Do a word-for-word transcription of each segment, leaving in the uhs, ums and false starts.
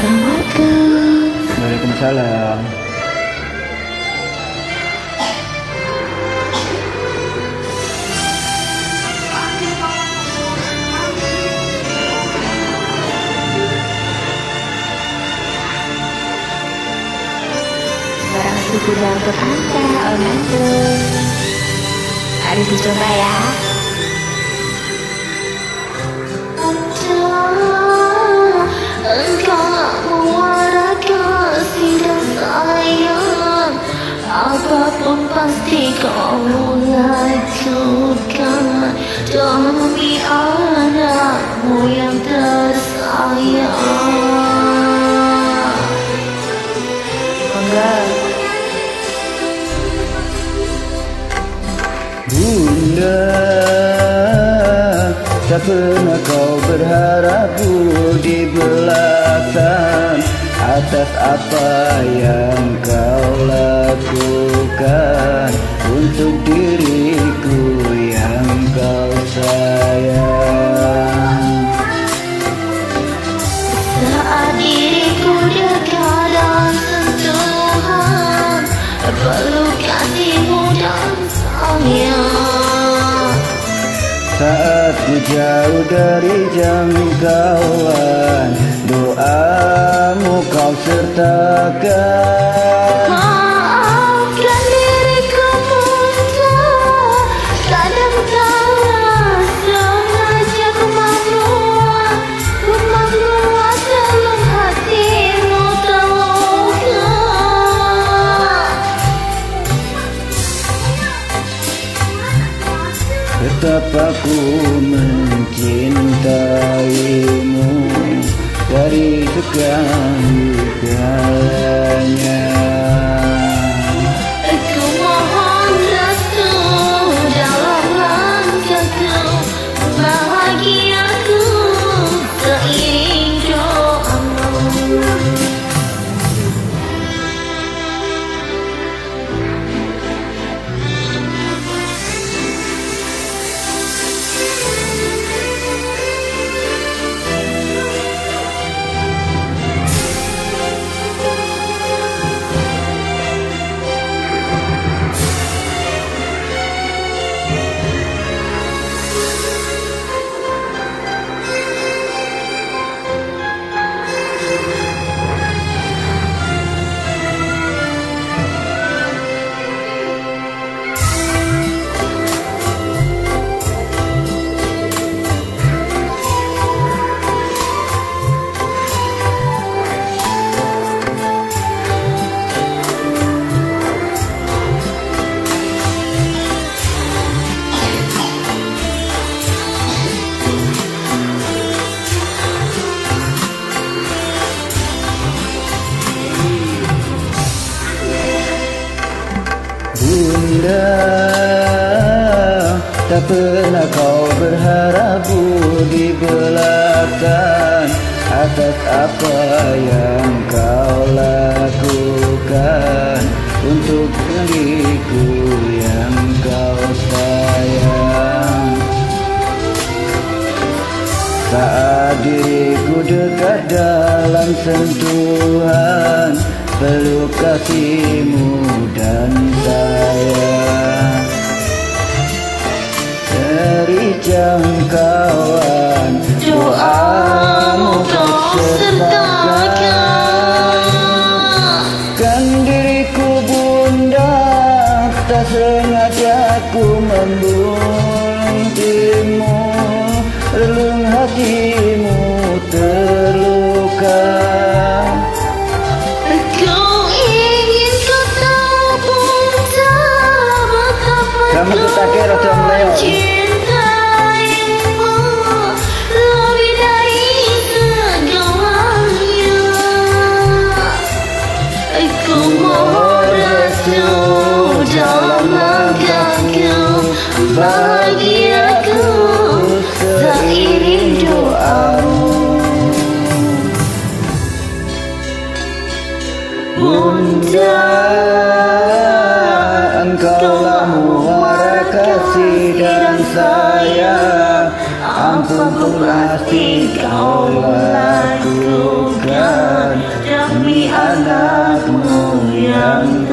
Assalamualaikum. Waalaikumsalam. Barang suku dan untuk anda, Om Mantu. Mari dicoba ya. Apapun pasti kau lakukan demi anakmu yang tersayang. Enggak. Bunda, tak pernah kau berharap budi belasan atas apa yang kau lakukan untuk diriku yang kau sayang. Saat diriku dekat dan sentuhan, peluk kasihmu dan sayang. Saat ku jauh dari jangkauan, doamu kau sertakan. Maafkan diriku Bunda, kadang kala sengaja ku membuat, ku membuat dalam hatimu terluka. Betapa ku mencintaimu dari segala-galanya. Aku mohon restu dalam langkahku, bahagiaku seiring doamu. Bunda, tak pernah kau berharap budi belasan atas apa yang kau lakukan untuk diriku yang kau sayang. Saat diriku dekat dalam sentuhan, peluk kasihmu dan sayang. Dari jangkauan, doamu kau sertakan. Kan diriku Bunda, tak sengaja ku membuntimu, relung hatimu terluka. Kamu tak kira Leo. Cintaimu lebih dari segalanya. Aku mohon restu dalam langkahku, bahagiaku seiring doamu. pasti kau lakukan demi anakmu yang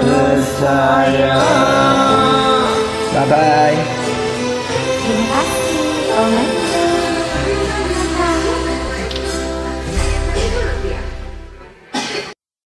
tersayang. Bye bye. Terima kasih.